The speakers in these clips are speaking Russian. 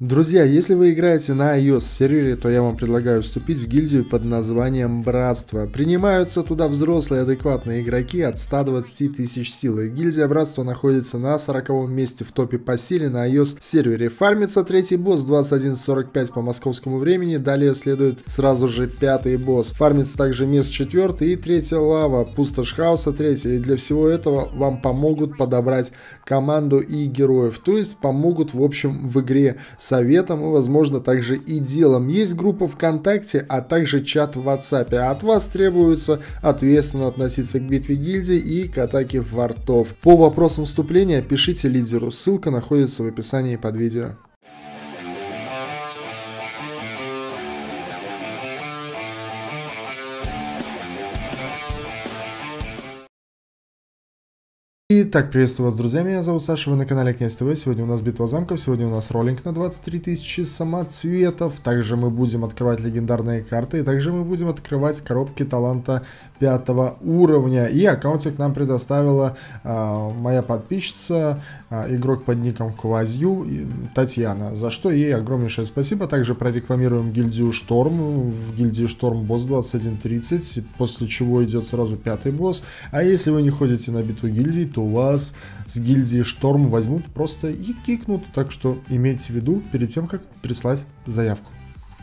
Друзья, если вы играете на iOS сервере, то я вам предлагаю вступить в гильдию под названием Братство. Принимаются туда взрослые адекватные игроки от 120 тысяч силы. Гильдия Братства находится на 40-м месте в топе по силе на iOS сервере. Фармится третий босс 21:45 по московскому времени, далее следует сразу же пятый босс. Фармится также мест 4 и 3 лава, пустошь хаоса 3. И для всего этого вам помогут подобрать команду и героев, то есть помогут в общем в игре советом и, возможно, также и делом. Есть группа ВКонтакте, а также чат в WhatsApp. А от вас требуется ответственно относиться к битве гильдии и к атаке вартов. По вопросам вступления пишите лидеру, ссылка находится в описании под видео. Итак, приветствую вас, друзья, меня зовут Саша, вы на канале Князь ТВ. Сегодня у нас битва замков, сегодня у нас роллинг на 23 тысячи самоцветов. Также мы будем открывать легендарные карты, и также мы будем открывать коробки таланта 5 уровня. И аккаунтик нам предоставила моя подписчица, игрок под ником Квазью, Татьяна, за что ей огромнейшее спасибо. Также прорекламируем гильдию Шторм, в гильдии Шторм босс 21:30, после чего идет сразу пятый босс. А если вы не ходите на битву гильдий, то у вас с гильдии Шторм возьмут просто и кикнут. Так что имейте в виду перед тем, как прислать заявку.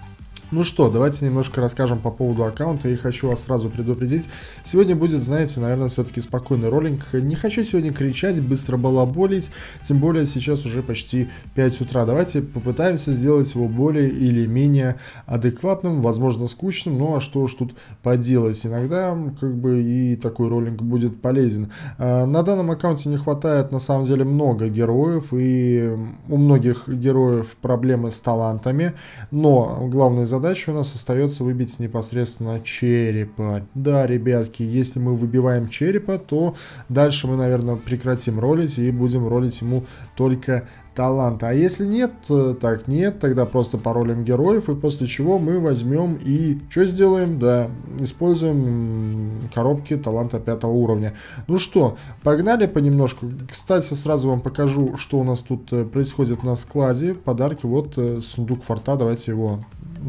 Ну что, давайте немножко расскажем по поводу аккаунта, и хочу вас сразу предупредить. Сегодня будет, знаете, наверное, все-таки спокойный роллинг. Не хочу сегодня кричать, быстро балаболить, тем более сейчас уже почти 5 утра. Давайте попытаемся сделать его более или менее адекватным, возможно, скучным, ну а что уж тут поделать. Иногда, как бы, и такой роллинг будет полезен. На данном аккаунте не хватает, на самом деле, много героев, и у многих героев проблемы с талантами, но главное задача у нас остается выбить непосредственно черепа. Да, ребятки, если мы выбиваем черепа, то дальше мы, наверное, прекратим ролить и будем ролить ему только талант. А если нет, так нет, тогда просто паролим героев, и после чего мы возьмем и что сделаем? Да, используем коробки таланта 5 уровня. Ну что, погнали понемножку. Кстати, сразу вам покажу, что у нас тут происходит на складе. Подарки, вот сундук форта, давайте его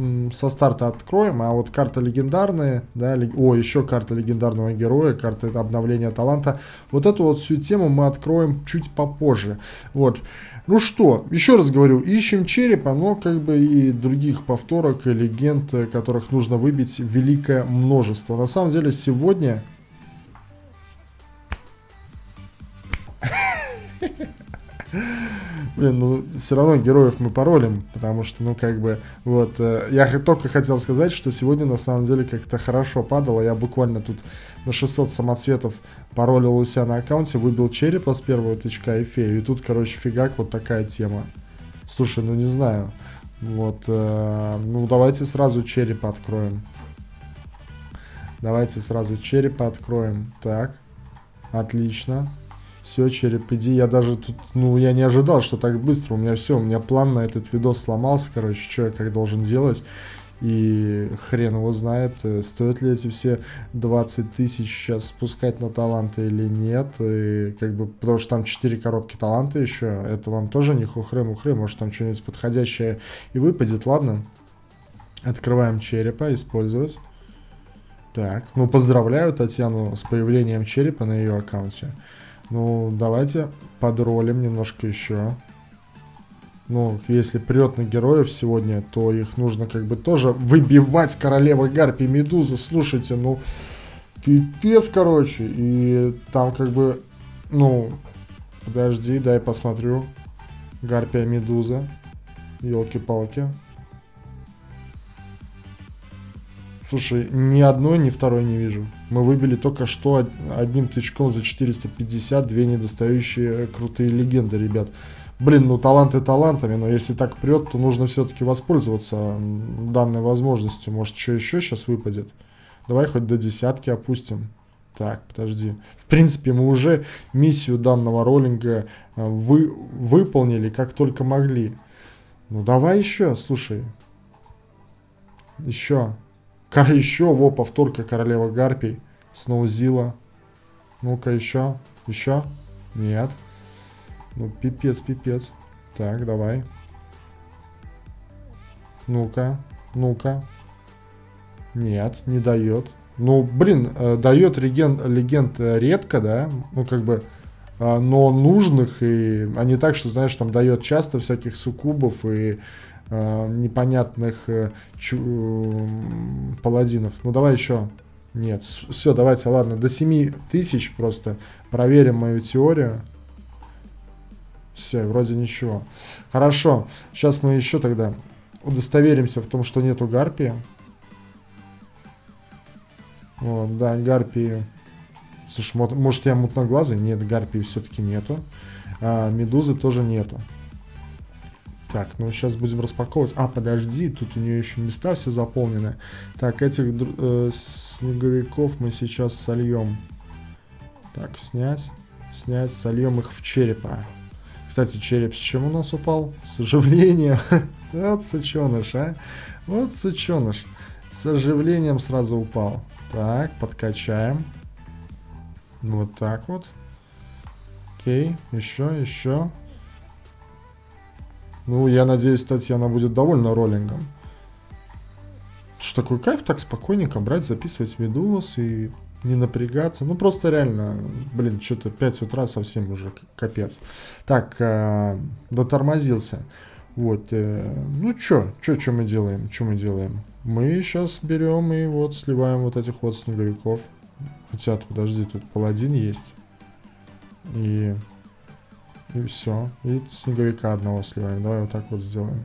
со старта откроем. А вот карта легендарная, да, еще карта легендарного героя, карта обновления таланта. Вот эту вот всю тему мы откроем чуть попозже. Вот. Ну что, еще раз говорю, ищем черепа, но как бы и других повторок и легенд, которых нужно выбить, великое множество. На самом деле сегодня... Блин, ну все равно героев мы паролим, потому что, ну как бы, вот, я только хотел сказать, что сегодня на самом деле как-то хорошо падало, я буквально тут на 600 самоцветов паролил у себя на аккаунте, выбил черепа с первого тычка и фею, и тут, короче, фигак, вот такая тема. Слушай, ну не знаю, вот, ну давайте сразу черепа откроем. Давайте сразу черепа откроем, так, отлично. Все, череп, иди. Я даже тут, ну, я не ожидал, что так быстро. У меня все, у меня план на этот видос сломался, короче, что я как должен делать. И хрен его знает, стоит ли эти все 20 тысяч сейчас спускать на таланты или нет. И, как бы, потому что там 4 коробки таланта еще. Это вам тоже не хухры-мухры. Может, там что-нибудь подходящее и выпадет. Ладно. Открываем черепа, использовать. Так, ну, поздравляю Татьяну с появлением черепа на ее аккаунте. Ну, давайте подролим немножко еще. Ну, если прет на героев сегодня, то их нужно как бы тоже выбивать. Королева Гарпий, Медуза, слушайте, ну, пипец, короче. И там как бы, ну, подожди, дай посмотрю. Гарпия, Медуза. Елки-палки. Слушай, ни одной, ни второй не вижу. Мы выбили только что одним тычком за 450 две недостающие крутые легенды, ребят. Блин, ну таланты талантами, но если так прет, то нужно все-таки воспользоваться данной возможностью. Может, что еще сейчас выпадет? Давай хоть до десятки опустим. Так, подожди. В принципе, мы уже миссию данного роллинга выполнили как только могли. Ну давай еще, слушай. Еще. Еще, во, повторка Королева Гарпий. Сноузила. Ну-ка, еще. Еще? Нет. Ну, пипец, пипец. Так, давай. Ну-ка, ну-ка. Нет, не дает. Ну, блин, дает легенд редко, да? Ну, как бы, но нужных, и а не так, что, знаешь, там дает часто всяких суккубов и непонятных паладинов. Ну, давай еще. Нет, все, давайте, ладно, до 7000 просто проверим мою теорию. Все, вроде ничего. Хорошо, сейчас мы еще тогда удостоверимся в том, что нету гарпии. Вот, да, гарпии. Слушай, может я мутноглазый? Нет, гарпии все-таки нету. Медузы тоже нету. Так, ну сейчас будем распаковывать. Подожди, тут у нее еще места все заполнены. Так, этих снеговиков мы сейчас сольем. Так, снять. Снять, сольем их в черепа. Кстати, череп с чем у нас упал? С оживлением. Вот сученыш, а. Вот сученыш. С оживлением сразу упал. Так, подкачаем. Вот так вот. Окей, еще. Ну, я надеюсь, Татьяна будет довольна роллингом. Что такой кайф так спокойненько брать, записывать видос и не напрягаться. Ну, просто реально, блин, что-то 5 утра совсем уже капец. Так, дотормозился. Вот, ну, что мы делаем? Что мы делаем? Мы сейчас берем и вот сливаем вот этих вот снеговиков. Хотя, подожди, тут паладин есть. И все. И снеговика одного сливаем. Давай вот так вот сделаем.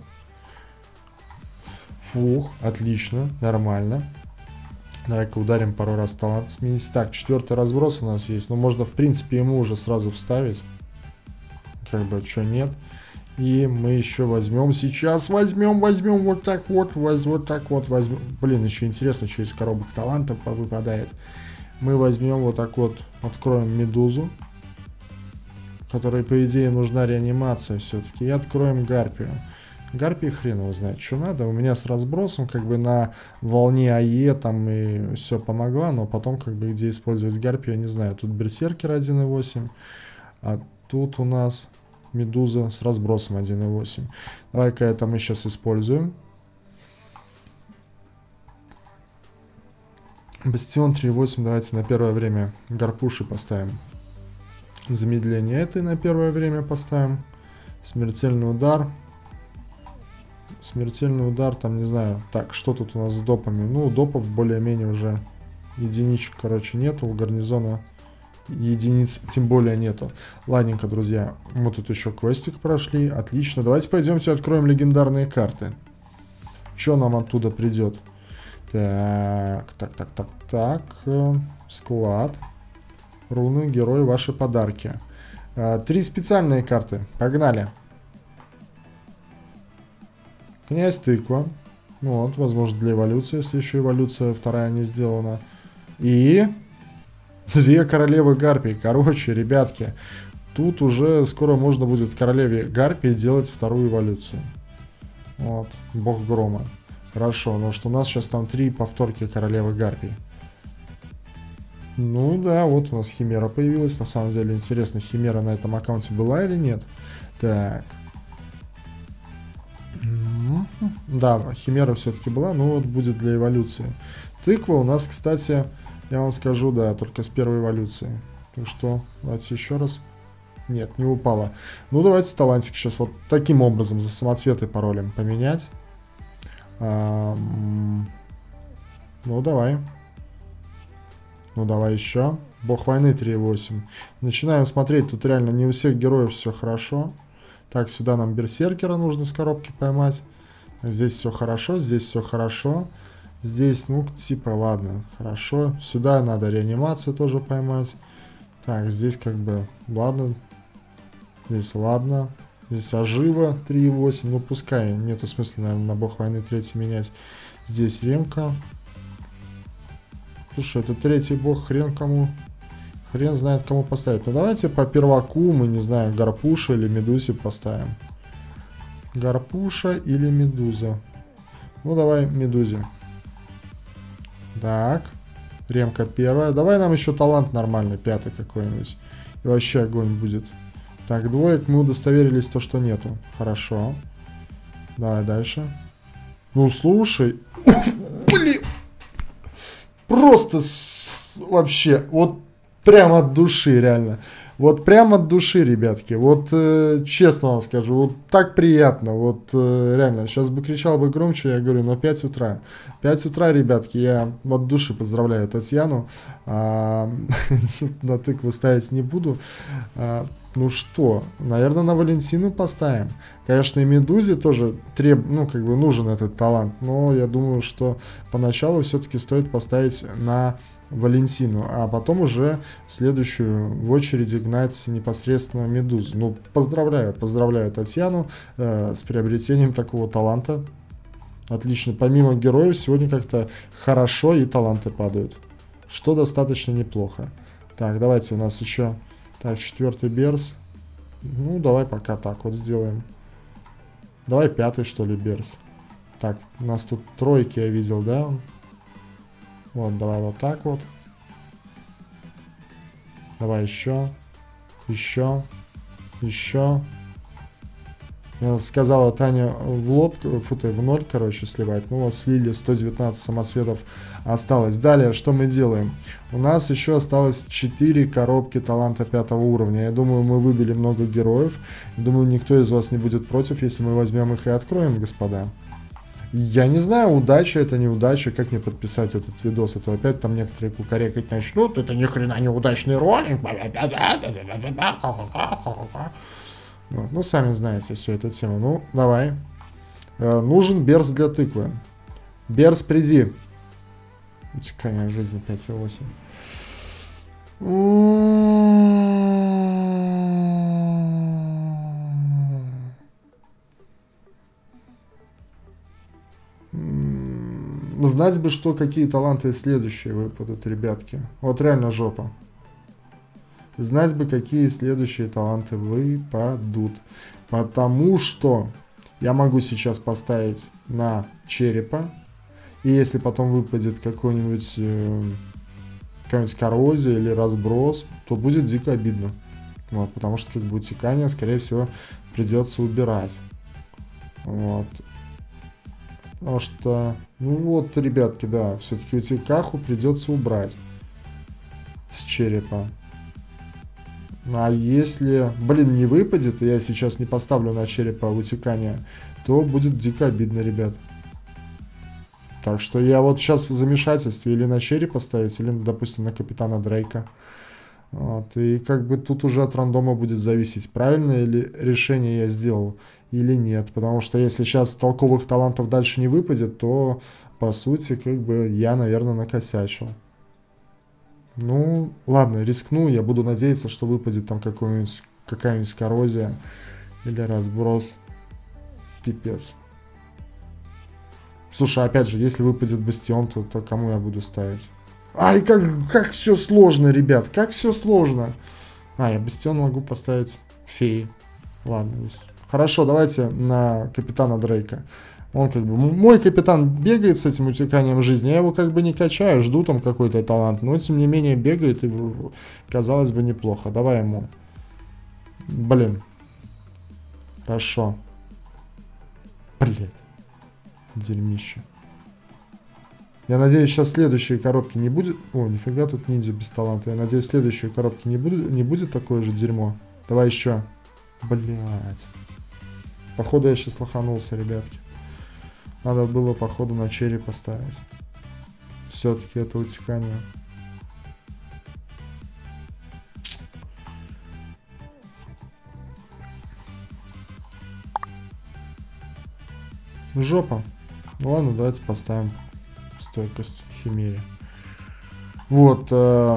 Фух, отлично, нормально. Давай-ка ударим пару раз талант сменить. Так, 4-й разброс у нас есть. Но можно, в принципе, ему уже сразу вставить. Как бы, что нет. И мы еще возьмем сейчас. Возьмем вот так вот. Вот так вот возьмем. Блин, еще интересно, что из коробок талантов выпадает. Мы возьмем вот так вот. Откроем медузу. Которой, по идее, нужна реанимация все-таки. И откроем гарпию. Гарпии хрен его знает, что надо. У меня с разбросом как бы на волне АЕ там и все помогла, но потом как бы где использовать гарпию, я не знаю. Тут берсеркер 1.8, а тут у нас медуза с разбросом 1.8. Давай-ка это мы сейчас используем. Бастион 3.8, давайте на первое время гарпуши поставим. Замедление этой на первое время поставим. Смертельный удар. Смертельный удар, там, не знаю. Так, что тут у нас с допами? Ну, допов более-менее уже единичек, короче, нету. У гарнизона единиц тем более нету. Ладненько, друзья. Мы тут еще квестик прошли. Отлично. Давайте пойдемте откроем легендарные карты. Что нам оттуда придет? Так. Склад. Руны, герои, ваши подарки. 3 специальные карты. Погнали. Князь тыква. Вот, возможно, для эволюции, если еще эволюция вторая не сделана. И 2 королевы гарпий. Короче, ребятки, тут уже скоро можно будет королеве гарпии делать вторую эволюцию. Вот, бог грома. Хорошо, но что у нас сейчас там 3 повторки королевы гарпий. Ну да, вот у нас химера появилась. На самом деле интересно, химера на этом аккаунте была или нет. Так. Да, химера все-таки была, но вот будет для эволюции. Тыква у нас, кстати, я вам скажу, да, только с первой эволюции. Так что, давайте еще раз. Нет, не упала. Ну, давайте талантик сейчас вот таким образом за самоцветы паролем поменять. Ну, давай. Ну, давай еще. Бог войны 3.8. Начинаем смотреть. Тут реально не у всех героев все хорошо. Так, сюда нам берсеркера нужно с коробки поймать. Здесь все хорошо, здесь все хорошо. Здесь, ну, типа, ладно, хорошо. Сюда надо реанимацию тоже поймать. Так, здесь как бы, ладно. Здесь ладно. Здесь ожива 3.8. Ну, пускай. Нету смысла, наверное, на бог войны 3 менять. Здесь ремка. Слушай, это 3-й бог, хрен кому. Хрен знает, кому поставить. Ну, давайте по перваку мы, не знаю, гарпуша или медузе поставим. Гарпуша или медуза. Ну, давай медузе. Так. Ремка первая. Давай нам еще талант нормальный, 5-й какой-нибудь. И вообще огонь будет. Так, двоек мы удостоверились, то, что нету. Хорошо. Давай дальше. Ну, слушай. Блин. Просто вообще, вот прямо от души, реально. Вот прямо от души, ребятки. Вот честно вам скажу, вот так приятно. Вот реально, сейчас бы кричал бы громче, я говорю, но 5 утра. 5 утра, ребятки, я от души поздравляю Татьяну. На тыкву ставить не буду. Ну что, наверное, на Валентину поставим. Конечно, и Медузе тоже нужен этот талант. Но я думаю, что поначалу все-таки стоит поставить на Валентину, а потом уже следующую в очереди гнать непосредственно Медузу. Ну, поздравляю Татьяну с приобретением такого таланта. Отлично. Помимо героев, сегодня как-то хорошо и таланты падают, что достаточно неплохо. Так, давайте у нас еще... Так, 4-й Берс. Ну, давай пока так вот сделаем. Давай 5-й, что ли, Берс. Так, у нас тут тройки я видел, да? Вот, давай вот так вот. Давай еще. Еще. Я сказала Таня в лоб, в ноль, короче, сливать. Ну вот, слили 119 самоцветов осталось. Далее, что мы делаем? У нас еще осталось 4 коробки таланта 5 уровня. Я думаю, мы выбили много героев. Думаю, никто из вас не будет против, если мы возьмем их и откроем, господа. Я не знаю, удача это неудача, как мне подписать этот видос, а то опять там некоторые кукарекать начнут, это ни хрена неудачный ролик. Вот, ну, сами знаете всю эту тему. Ну, давай. Нужен Берс для тыквы. Берс, приди. Утекание жизни 5,8. Знать бы, что какие таланты следующие выпадут, ребятки. Вот реально жопа. Знать бы, какие следующие таланты выпадут. Потому что я могу сейчас поставить на черепа. И если потом выпадет какой-нибудь коррозия или разброс, то будет дико обидно. Вот, потому что как бы утекание, скорее всего, придется убирать. Вот. Потому что, ну вот, ребятки, да, все-таки утекаху придется убрать с черепа. А если, блин, не выпадет, и я сейчас не поставлю на черепа утекание, то будет дико обидно, ребят. Так что я вот сейчас в замешательстве или на черепа ставить, или, допустим, на капитана Дрейка. Вот, и как бы тут уже от рандома будет зависеть, правильное ли решение я сделал или нет. Потому что если сейчас толковых талантов дальше не выпадет, то, по сути, как бы я, наверное, накосячил. Ну, ладно, рискну, я буду надеяться, что выпадет там какая-нибудь коррозия или разброс. Пипец. Слушай, опять же, если выпадет бастион, то кому я буду ставить? Ай, как все сложно, ребят, как все сложно. Я бастион могу поставить феи. Ладно, хорошо, давайте на капитана Дрейка. Он как бы, мой капитан бегает с этим утеканием жизни, я его как бы не качаю, жду там какой-то талант, но тем не менее бегает и, казалось бы, неплохо. Давай ему. Блин. Хорошо. Блять. Дерьмище. Я надеюсь, сейчас следующие коробки не будет. О, нифига, тут ниндзя без таланта. Я надеюсь, следующие коробки не будет такое же дерьмо. Давай еще. Блять. Походу я сейчас лоханулся, ребятки. Надо было, походу, на череп поставить. Все-таки это утекание. Жопа. Ну ладно, давайте поставим стойкость химере. Вот.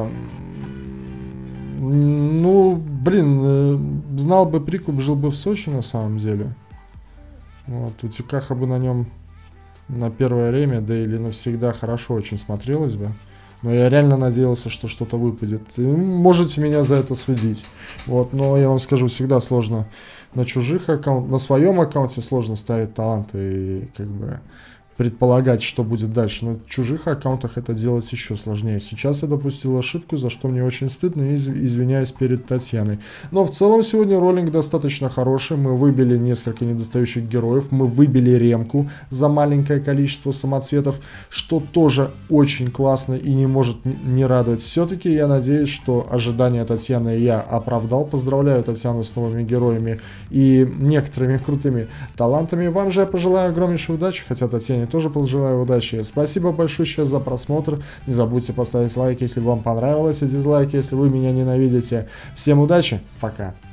Ну, блин, знал бы прикуп, жил бы в Сочи на самом деле. Вот, утекаха бы на нем на первое время, да или навсегда хорошо очень смотрелось бы. Но я реально надеялся, что что-то выпадет. И можете меня за это судить. Вот, но я вам скажу, всегда сложно на чужих аккаунтах, на своем аккаунте сложно ставить таланты. И как бы предполагать, что будет дальше. На чужих аккаунтах это делать еще сложнее. Сейчас я допустил ошибку, за что мне очень стыдно, и извиняюсь перед Татьяной. Но в целом сегодня роллинг достаточно хороший. Мы выбили несколько недостающих героев. Мы выбили ремку за маленькое количество самоцветов, что тоже очень классно и не может не радовать. Все-таки я надеюсь, что ожидания Татьяны я оправдал. Поздравляю Татьяну с новыми героями и некоторыми крутыми талантами. Вам же я пожелаю огромнейшей удачи, хотя Татьяне тоже пожелаю удачи. Спасибо большое за просмотр. Не забудьте поставить лайк, если вам понравилось, и дизлайк, если вы меня ненавидите. Всем удачи, пока.